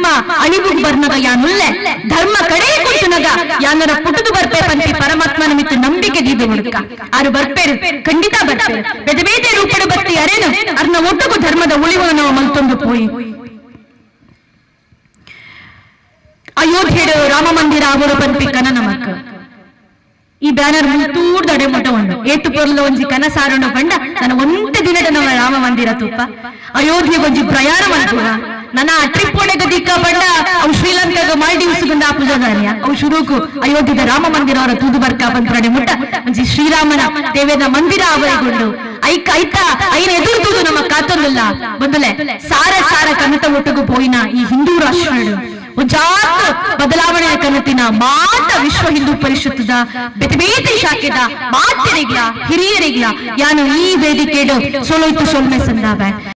ಧರ್ಮ ಅಳಿವು ಬರ್ನಗ ಯಾನುಲ್ಲೆ ಧರ್ಮ ಕಡೆ ಕುಂತುನಗ ಯಾನರ ಪುಟದು ಬರ್ಪೆ ಪಂತಿ ಪರಮಾತ್ಮನ ಮಿತ್ತು ನಂಬಿಕೆ ದೀದು ಹುಡುಕ ಆರು ಬರ್ಪೇರು ಖಂಡಿತ ಬರ್ಪೇರು ಬೇರೆ ಬೇರೆ ರೂಪಡು ಬರ್ತಿ ಅರೇನು ಅರ್ನ ಒಟ್ಟುಗು ಧರ್ಮದ ಉಳಿವು ನಾವು ಮಲ್ತೊಂದು ಪೋಯಿ ಅಯೋಧ್ಯೆಡು ರಾಮ ಮಂದಿರ ಅವರು ಪಂಪಿ ಕನ ನಮಕ್ ಈ ಬ್ಯಾನರ್ ಮುಂತೂರ್ ದಡೆ ಮುಟ ಉಂಡು ಏತು ಪೊರ್ಲ ಒಂಜಿ ಕನಸಾರೋಣ ಬಂಡ ನನ್ನ ಒಂಟೆ ದಿನದ ನಮ್ಮ ರಾಮ ಮಂದಿರ ತುಪ್ಪ ಅಯೋಧ್ಯೆ ಒಂಜಿ ಪ್ರಯಾಣ ಮಾಡ್ತೀವ ನನ್ನ ಟ್ರಿಪ್ ಒಳಗೆ ದಿಕ್ಕ ಬಂಡ ಅವು ಶ್ರೀಲಂಕಾಗ ಮಾಲ್ಡೀವ್ಸ್ ಗುಂಡ ಆಪುಜಾರ್ಯ ಅವು ಶುರುಕು ಅಯೋಧ್ಯದ ರಾಮ ಮಂದಿರ ಅವರ ತೂದು ಬರ್ಕ ಬಂದ್ರೆ ಮುಟ್ಟ ಒಂಜಿ ಶ್ರೀರಾಮನ ದೇವೇದ ಮಂದಿರ ಅವರಿಗೊಂಡು ಐಕ ಐತ ಐನ ಎದುರುದು ನಮ್ಮ ಕಾತೊಂದಿಲ್ಲ ಬಂದಲೆ ಸಾರ ಸಾರ ಕನತ ಒಟ್ಟುಗು ಪೋಯಿನ ಈ ಹಿಂದೂ ರಾಷ್ಟ್ರಗಳು ಜಾತ ಬದಲಾವಣೆ ಕನತಿನ ಮಾತ ವಿಶ್ವ ಹಿಂದೂ ಪರಿಷತ್ತದ ಬೇತೆ ಬೇತೆ ಶಾಖೆದ ಮಾತೆರಿಗ್ಲ ಹಿರಿಯರಿಗ್ಲ ಯಾನು ಈ ವೇದಿಕೆಡು ಸೋಲೋಯ್ತು ಸೋಲ್ಮೆ ಸಂದಾವೆ